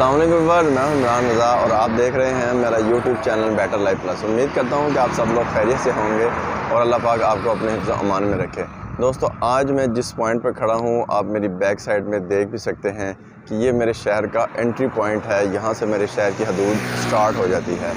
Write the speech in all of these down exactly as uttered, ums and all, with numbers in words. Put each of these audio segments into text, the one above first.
अस्सलाम वालेकुम व्यूअर, मैं हूं इमरान रज़ा और आप देख रहे हैं मेरा YouTube channel better life plus. उम्मीद करता हूं कि आप सब लोग खैरियत से होंगे और अल्लाह पाक आपको अपने हिफ्ज़ अमान में रखे। दोस्तों, आज मैं जिस पॉइंट पर खड़ा हूं आप मेरी बैक साइड में देख भी सकते हैं कि ये मेरे शहर का एंट्री पॉइंट है। यहाँ से मेरे शहर की हदूद स्टार्ट हो जाती है।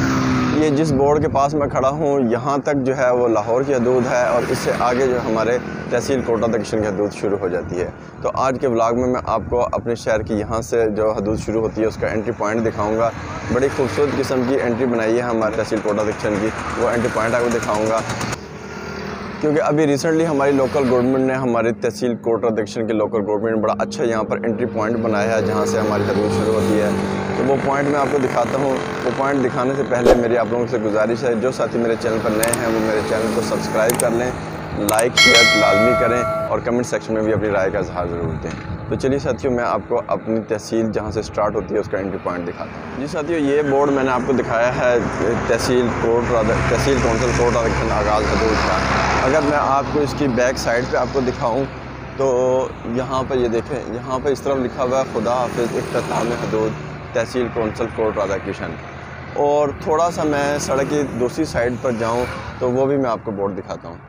ये जिस बोर्ड के पास मैं खड़ा हूँ यहाँ तक जो है वो लाहौर की हदूद है और इससे आगे जो हमारे तहसील कोटा दक्षिण की हदूद शुरू हो जाती है। तो आज के व्लॉग में मैं आपको अपने शहर की यहाँ से जो हदूद शुरू होती है उसका एंट्री पॉइंट दिखाऊंगा। बड़ी खूबसूरत किस्म की एंट्री बनाई है हमारे तहसील कोटा दक्षिण की, वो एंट्री पॉइंट आपको दिखाऊँगा। क्योंकि अभी रिसेंटली हमारी लोकल गवर्नमेंट ने, हमारी तहसील कोटा दक्षिण की लोकल गवर्नमेंट ने बड़ा अच्छा यहाँ पर एंट्री पॉइंट बनाया है जहाँ से हमारी हदूद शुरू होती है। तो वो पॉइंट मैं आपको दिखाता हूँ। वो पॉइंट दिखाने से पहले मेरी आप लोगों से गुजारिश है, जो साथी मेरे चैनल पर नए हैं वो मेरे चैनल को सब्सक्राइब कर लें, लाइक शेयर लाजमी करें और कमेंट सेक्शन में भी अपनी राय का इजहार ज़रूर दें। तो चलिए साथियों, मैं आपको अपनी तहसील जहाँ से स्टार्ट होती है उसका एंट्री पॉइंट दिखाता हूँ। जी साथियों, ये बोर्ड मैंने आपको दिखाया है तहसील कोटा तहसील कौंसल कोटा दक्षिण आगाज़ हदूद का। अगर मैं आपको इसकी बैक साइड पे आपको दिखाऊं तो यहाँ पर ये देखें, यहाँ पर इस तरफ लिखा हुआ है खुदा हाफिज़ इख्तिताम हदूद तहसील कौंसल कोट राधाकिशन। और थोड़ा सा मैं सड़क की दूसरी साइड पर जाऊँ तो वो भी मैं आपको बोर्ड दिखाता हूँ।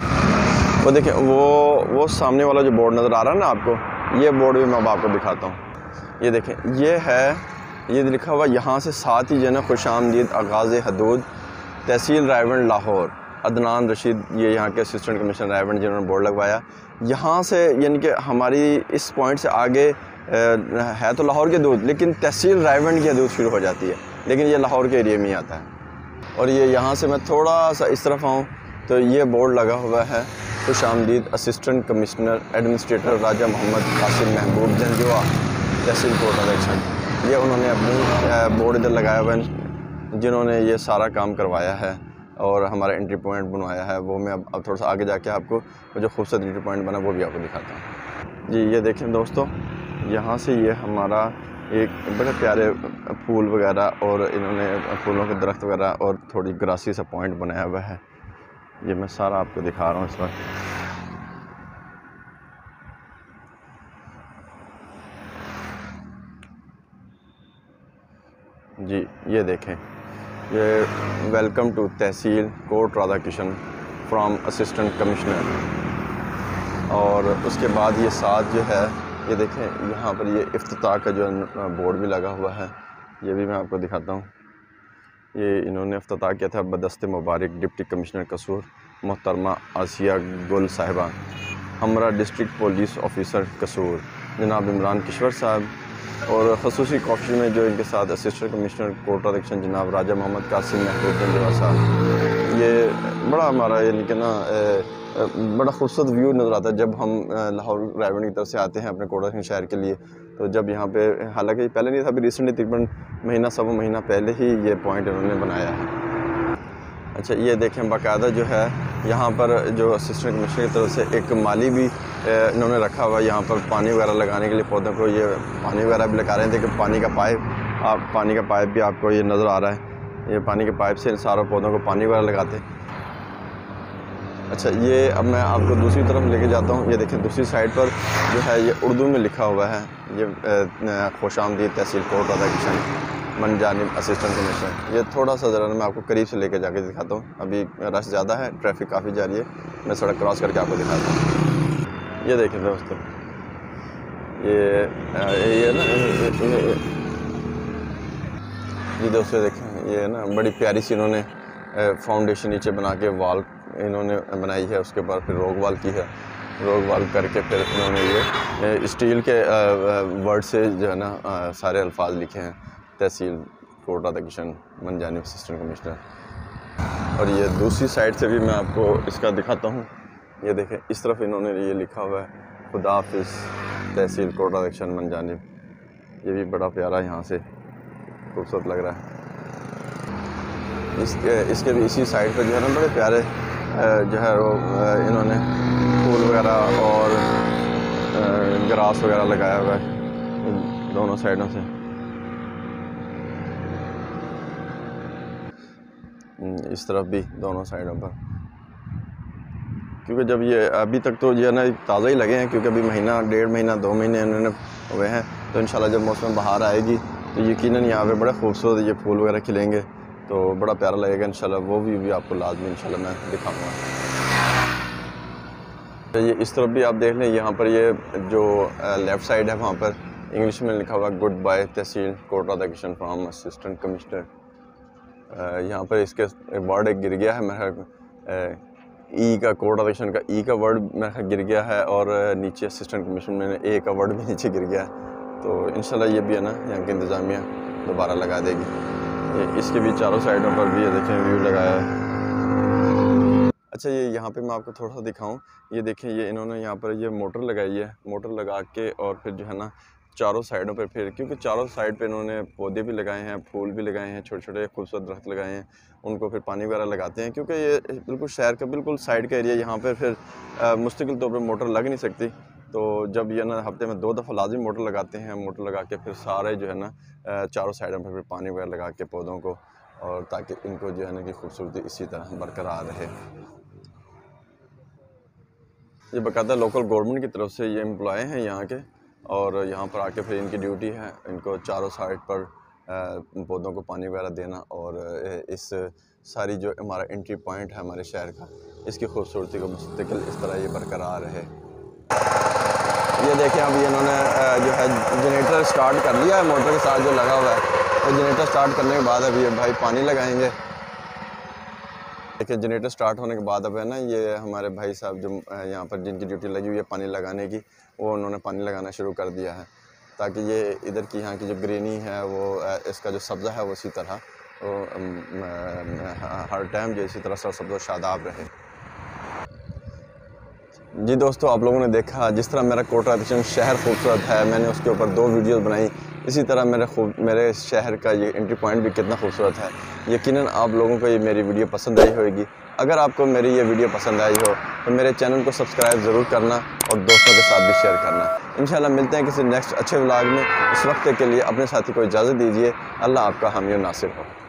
वो देखें, वो वो सामने वाला जो बोर्ड नज़र आ रहा है ना आपको, ये बोर्ड भी मैं अब आपको दिखाता हूँ। ये देखें, ये है, ये लिखा हुआ यहाँ से साथ ही जो है ना खुशामदीद आगाज़ हदूद तहसील रायवंड लाहौर अदनान रशीद, ये यहाँ के असिस्टेंट कमिश्नर रायवंड जिन्होंने बोर्ड लगवाया। यहाँ से यानी कि हमारी इस पॉइंट से आगे है तो लाहौर की हदूद, लेकिन तहसील रायवंड की हदूद शुरू हो जाती है, लेकिन ये लाहौर के एरिया में ही आता है। और ये यहाँ से मैं थोड़ा सा इस तरफ आऊँ तो ये बोर्ड लगा हुआ है खुशामदीद assistant commissioner administrator Raja Mohammad Qasim Mehboob Janjua तहसील कोटा दक्षिण। ये उन्होंने अपनी बोर्ड इधर लगाया हुआ है, जिन्होंने ये सारा काम करवाया है और हमारा एंट्री पॉइंट बनवाया है। वो मैं अब अब थोड़ा सा आगे जाके आपको वो जो खूबसूरत एंट्री पॉइंट बना वो भी आपको दिखाता हूँ। जी ये देखें दोस्तों, यहाँ से ये हमारा एक बड़े प्यारे फूल वगैरह और इन्होंने फूलों के दरख्त वगैरह और थोड़ी ग्रासी सा पॉइंट बनाया हुआ है। ये मैं सारा आपको दिखा रहा हूँ इस वक्त। जी ये देखें, ये welcome to tehsil Kot Radhakishan from assistant commissioner. और उसके बाद ये साथ जो है ये देखें, यहाँ पर ये इफ्तिताह का जो बोर्ड भी लगा हुआ है, ये भी मैं आपको दिखाता हूँ। ये इन्होंने इफ्तिताह किया था बदस्ते मुबारक डिप्टी कमिश्नर कसूर मोहतरमा आसिया गुल साहिबा, हमरा डिस्ट्रिक्ट पुलिस ऑफिसर कसूर जनाब इमरान किश्वर साहब, और खसूसी कॉफी में जो इनके साथ असिस्टेंट कमिश्नर कोटा दक्षिण जनाब राजा मोहम्मद कासिम महबूब जंजुआ साहब। ये बड़ा हमारा यानी कि ना बड़ा खूबसूरत व्यू नज़र आता है जब हम लाहौर रायवंड की तरफ से आते हैं अपने कोटा दक्षिण शहर के लिए। तो जब यहाँ पे, हालांकि पहले नहीं था, अभी रिसेंटली तकरीबन महीना सवा महीना पहले ही ये पॉइंट इन्होंने बनाया है। अच्छा ये देखें, बाकायदा जो है यहाँ पर जो असिस्टेंट कमिश्नर की तरफ से एक माली भी इन्होंने रखा हुआ है यहाँ पर पानी वगैरह लगाने के लिए पौधों को। ये पानी वगैरह भी लगा रहे थे कि पानी का पाइप, आप पानी का पाइप भी आपको ये नज़र आ रहा है, ये पानी के पाइप से सारों पौधों को पानी वगैरह लगाते हैं। अच्छा ये अब मैं आपको दूसरी तरफ लेके जाता हूँ। ये देखें, दूसरी साइड पर जो है ये उर्दू में लिखा हुआ है, ये खुशामदीद तहसील कोटा दक्षिण मन जानिब असिस्टेंट कमिश्नर। ये थोड़ा सा ज़रा मैं आपको करीब से लेके जाके दिखाता हूँ। अभी रश ज़्यादा है, ट्रैफिक काफ़ी जारी है, मैं सड़क क्रॉस करके आपको दिखाता हूँ। ये देखें दोस्तों, ये ये ना ये दोस्तों देखें, ये ना बड़ी प्यारी सी इन्होंने फाउंडेशन नीचे बना के वाल इन्होंने बनाई है, उसके बाद फिर रोग वाल की है, रोग वाल करके फिर इन्होंने ये स्टील के वर्ड से जो है ना सारे अल्फाज लिखे हैं, तहसील कोटा दक्षिण मन जानिब असिस्टेंट कमिश्नर। और ये दूसरी साइड से भी मैं आपको इसका दिखाता हूँ। ये देखें, इस तरफ इन्होंने ये लिखा हुआ है खुदा हाफिज़ तहसील कोटा दक्षिण मन जानिब। ये भी बड़ा प्यारा यहाँ से खूबसूरत लग रहा है। इसके इसके भी इसी साइड पर जो है ना बड़े प्यारे जो है वो इन्होंने फूल वगैरह और ग्रास वगैरह लगाया हुआ है दोनों साइडों से। इस तरफ भी दोनों साइडों पर, क्योंकि जब ये अभी तक तो जो है ना ताज़ा ही लगे हैं, क्योंकि अभी महीना डेढ़ महीना दो महीने इन्होंने हुए हैं, तो इंशाल्लाह जब मौसम बहार आएगी तो यकीनन यहाँ पे बड़े खूबसूरत ये फूल वगैरह खिलेंगे, तो बड़ा प्यारा लगेगा इंशाल्लाह। वो व्यू भी आपको लाजमी इंशाल्लाह मैं दिखाऊँगा। तो ये इस तरफ भी आप देख लें, यहाँ पर ये जो लेफ़्ट साइड है वहाँ पर इंग्लिश में लिखा हुआ गुड बाय तहसील कोटरा द किशन फ्राम असिस्टेंट कमिश्नर। यहाँ पर इसके वर्ड एक गिर गया है मेरा, ई का कोटरा द किशन का ई का वर्ड मेरा गिर गया है, और नीचे असिस्टेंट कमिश्नर में ए का वर्ड भी नीचे गिर गया है। तो इंशाल्लाह ये भी है ना यहाँ की इंतज़ामिया दोबारा लगा देगी। ये इसके भी चारों साइडों पर भी ये देखें व्यू लगाया है। अच्छा, ये यहाँ पे मैं आपको थोड़ा सा दिखाऊं, ये देखें ये इन्होंने यहाँ पर ये मोटर लगाई है, मोटर लगा के और फिर जो है ना चारों साइडों पर फिर, क्योंकि चारों साइड पे इन्होंने पौधे भी लगाए हैं, फूल भी लगाए हैं, छोटे छोटे खूबसूरत दरख्त लगाए हैं, उनको फिर पानी वगैरह लगाते हैं, क्योंकि ये बिल्कुल शहर का बिल्कुल साइड का एरिया, यहाँ पर फिर मुस्तकिल तौर पर मोटर लग नहीं सकती। तो जब ये ना हफ्ते में दो दफ़ा लाजिम मोटर लगाते हैं, मोटर लगा के फिर सारे जो है ना चारों साइडों पर फिर पानी वगैरह लगा के पौधों को, और ताकि इनको जो है ना कि खूबसूरती इसी तरह बरकरार रहे। ये बाकायदा लोकल गवर्नमेंट की तरफ से ये एम्प्लॉय हैं यहाँ के, और यहाँ पर आके फिर इनकी ड्यूटी है इनको चारों साइड पर पौधों को पानी वगैरह देना, और इस सारी जो हमारा एंट्री पॉइंट है हमारे शहर का, इसकी खूबसूरती को मुस्तकिल इस तरह ये बरकरार रहे। ये देखें अभी इन्होंने जो है जनरेटर स्टार्ट कर लिया है, मोटर के साथ जो लगा हुआ है, तो जनरेटर स्टार्ट करने के बाद अभी भाई पानी लगाएंगे। देखिए जनरेटर स्टार्ट होने के बाद अब है ना ये हमारे भाई साहब जो यहाँ पर जिनकी ड्यूटी लगी हुई है पानी लगाने की, वो उन्होंने पानी लगाना शुरू कर दिया है, ताकि ये इधर की यहाँ की जो ग्रीनी है वो इसका जो सब्ज़ा है वो इसी तरह वो हर टाइम जो इसी तरह सरसब्ज़ शादाब रहे। जी दोस्तों, आप लोगों ने देखा जिस तरह मेरा कोटरा किशन शहर खूबसूरत है, मैंने उसके ऊपर दो वीडियोस बनाई। इसी तरह मेरे खूब मेरे शहर का ये एंट्री पॉइंट भी कितना खूबसूरत है। यकीनन आप लोगों को ये मेरी वीडियो पसंद आई होगी। अगर आपको मेरी ये वीडियो पसंद आई हो तो मेरे चैनल को सब्सक्राइब ज़रूर करना और दोस्तों के साथ भी शेयर करना। इंशाल्लाह मिलते हैं किसी नेक्स्ट अच्छे व्लॉग में। इस वक्त के लिए अपने साथी को इजाज़त दीजिए। अल्लाह आपका हामी और नासिर हो।